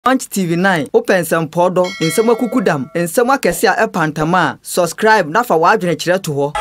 Punch TV9 open some podo in some kukudam in some kesia epantama subscribe na fa wadwene kire to ho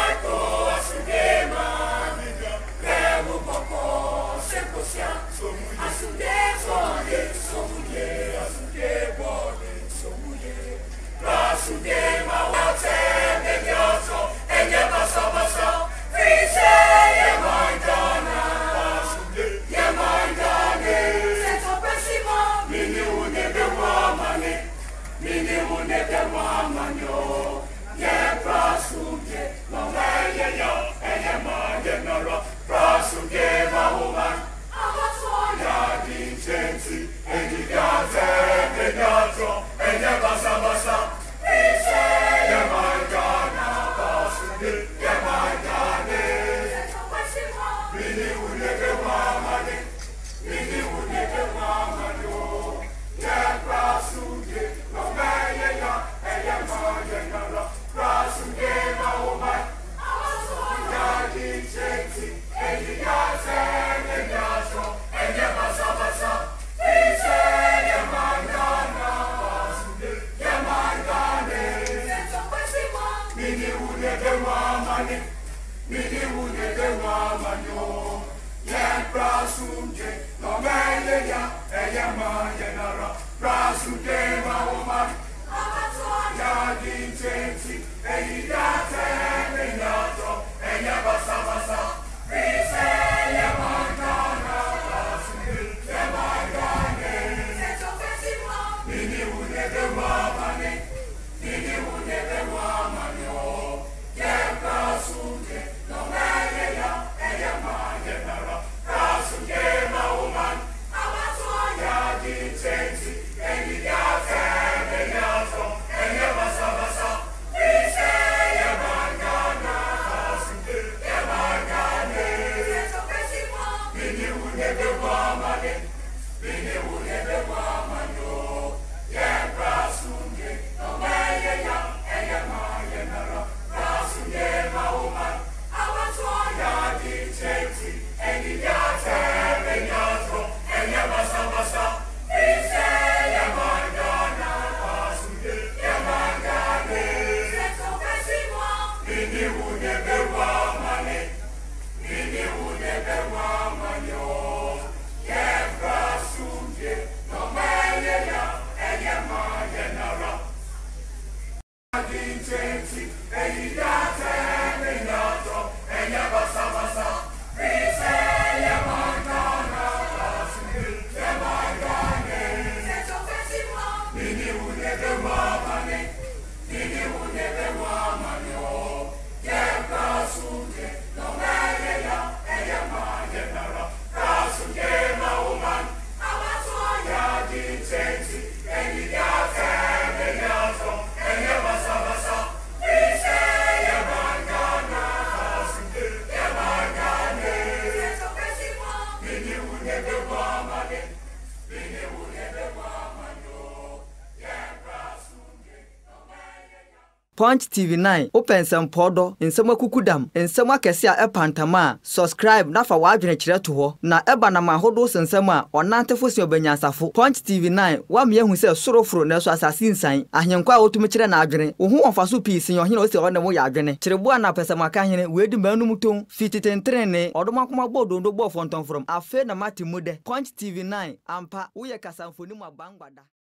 Punch TV9 open some podo in some kukudam in some kesia epantama subscribe na fa wadwene kire to ho na eba na mahodo sensema onantefo si obenyasafo Punch TV9 wa me hu se soroforo na so asase nsan ahyenkwa otumi kire na adwene wo hu onfaso piece yo hene o se wona mo ya adwene kirebo na pesama ka hene wedi manum ton fititentrene odomakoma bodondo bo fonton from afe na matimude Punch TV9 ampa wo ye kasamfoni mu abangbada.